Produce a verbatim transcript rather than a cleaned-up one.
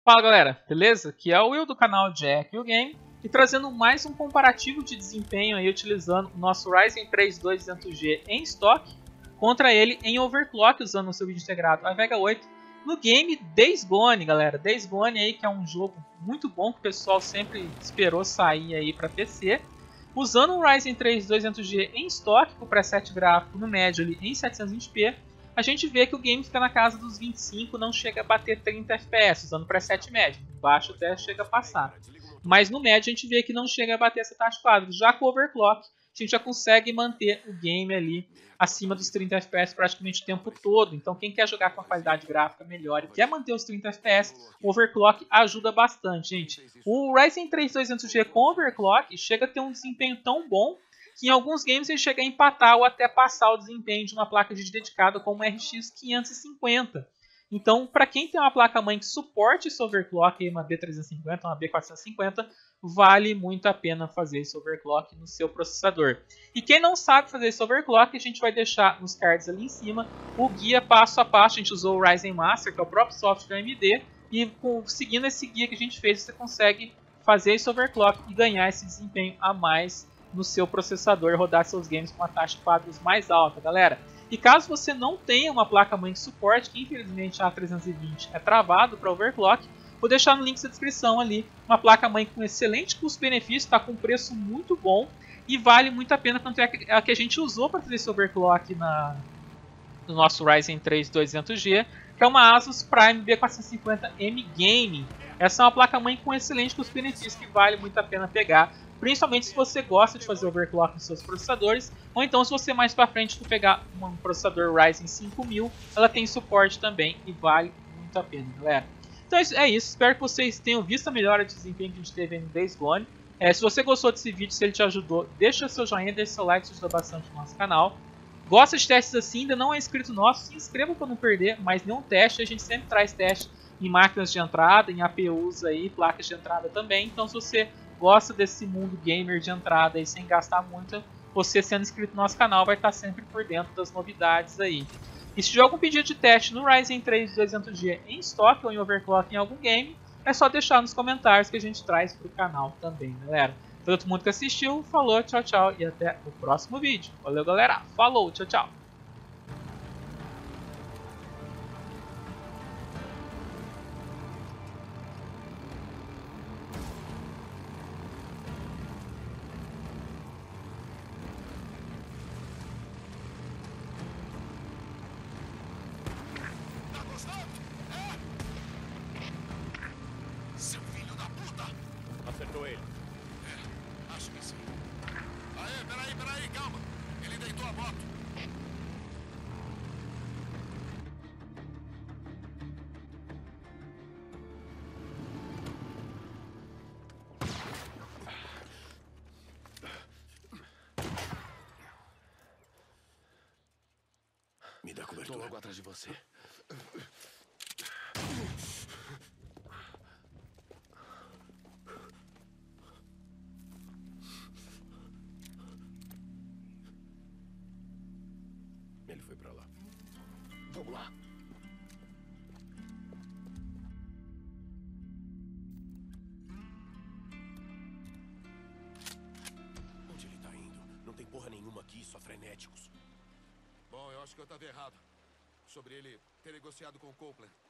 Fala galera, beleza? Aqui é o Will do canal Jack o Game e trazendo mais um comparativo de desempenho aí utilizando o nosso Ryzen três duzentos G em estoque contra ele em overclock usando o seu vídeo integrado a Vega oito no game Days Gone, galera. Days Gone aí que é um jogo muito bom que o pessoal sempre esperou sair aí para P C. Usando o Ryzen três duzentos G em estoque com o preset gráfico no médio ali em setecentos e vinte p, a gente vê que o game fica na casa dos vinte e cinco, não chega a bater trinta F P S, usando o preset médio. Baixo até chega a passar. Mas no médio a gente vê que não chega a bater essa taxa de quadros. Já com o overclock, a gente já consegue manter o game ali acima dos trinta F P S praticamente o tempo todo. Então quem quer jogar com a qualidade gráfica melhor e quer manter os trinta F P S, o overclock ajuda bastante, gente. O Ryzen três duzentos G com overclock chega a ter um desempenho tão bom que em alguns games ele chega a empatar ou até passar o desempenho de uma placa de vídeo dedicada como R X quinhentos e cinquenta. Então, para quem tem uma placa-mãe que suporte esse overclock, uma B trezentos e cinquenta, uma B quatrocentos e cinquenta, vale muito a pena fazer esse overclock no seu processador. E quem não sabe fazer esse overclock, a gente vai deixar nos cards ali em cima o guia passo a passo. A gente usou o Ryzen Master, que é o próprio software da A M D, e com, seguindo esse guia que a gente fez, você consegue fazer esse overclock e ganhar esse desempenho a mais no seu processador, rodar seus games com uma taxa de quadros mais alta, galera. E caso você não tenha uma placa-mãe de suporte, que infelizmente a A trezentos e vinte é travado para overclock, vou deixar no link da descrição ali uma placa-mãe com excelente custo-benefício, está com preço muito bom e vale muito a pena, tanto é a que a gente usou para fazer esse overclock na, no nosso Ryzen três duzentos G, que é uma Asus Prime B quatrocentos e cinquenta M Gaming. Essa é uma placa-mãe com excelente custo-benefício que vale muito a pena pegar, principalmente se você gosta de fazer overclock nos seus processadores, ou então se você mais para frente for pegar um processador Ryzen cinco mil, ela tem suporte também e vale muito a pena, galera. Então é isso, espero que vocês tenham visto a melhora de desempenho que a gente teve no Days Gone. É, se você gostou desse vídeo, se ele te ajudou, deixa seu joinha, deixa seu like, isso ajuda bastante no nosso canal. Gosta de testes assim, ainda não é inscrito nosso, se inscreva para não perder mais nenhum teste, a gente sempre traz teste em máquinas de entrada, em A P Us aí, placas de entrada também, então se você gosta desse mundo gamer de entrada aí sem gastar muito, você sendo inscrito no nosso canal vai estar sempre por dentro das novidades aí. E se tiver algum pedido de teste no Ryzen três duzentos G em estoque ou em overclock em algum game, é só deixar nos comentários que a gente traz para o canal também, galera. Para todo mundo que assistiu, falou, tchau, tchau e até o próximo vídeo. Valeu, galera. Falou, tchau, tchau. Seu filho da puta! Acertou ele. É, acho que sim. Aê, peraí, peraí, calma. Ele deitou a moto. Me dá cobertura. Tô logo atrás de você. Ele foi pra lá. Vamos lá. Onde ele tá indo? Não tem porra nenhuma aqui, só frenéticos. Bom, eu acho que eu tava errado sobre ele ter negociado com o Copeland.